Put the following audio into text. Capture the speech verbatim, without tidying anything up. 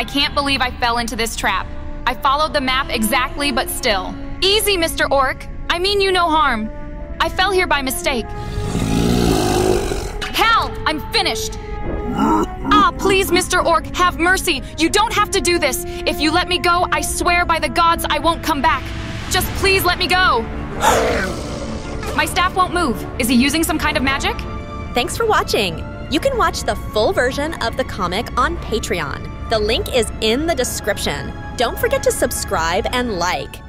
can't believe I fell into this trap. I followed the map exactly, but still. Easy, Mister Orc. I mean you no harm. I fell here by mistake. Hal, I'm finished. Ah, please, Mister Orc, have mercy. You don't have to do this. If you let me go, I swear by the gods I won't come back. Just please let me go. My staff won't move. Is he using some kind of magic? Thanks for watching. You can watch the full version of the comic on Patreon. The link is in the description. Don't forget to subscribe and like.